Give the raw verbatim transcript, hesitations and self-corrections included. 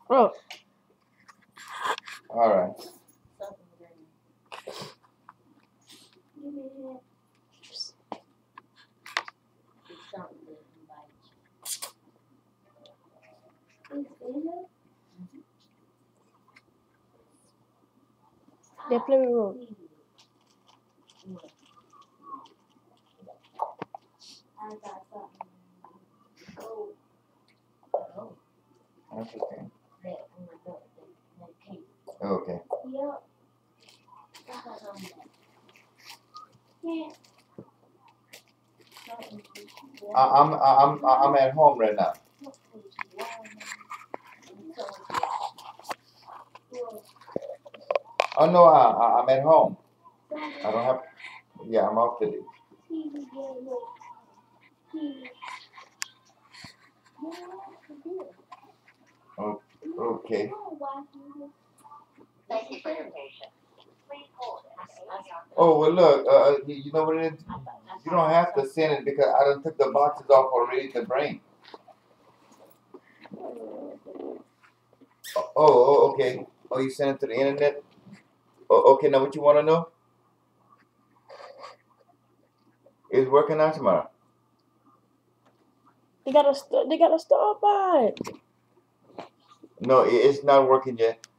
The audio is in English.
Oh. All right. They play with road. That's okay. Okay. I, I'm I'm I'm at home right now. Oh no, I, I I'm at home. I don't have. Yeah, I'm off today. Oh, okay. Thank you for your patience. Please hold. Oh well, look. Uh, uh, you, you know what it is? You don't have to send it because I done took the boxes off already to bring. Oh, oh, okay. Oh, you sent it to the internet? Oh, okay. Now, what you want to know? It's working out tomorrow. They gotta st they gotta stop by. No, it, it's not working yet.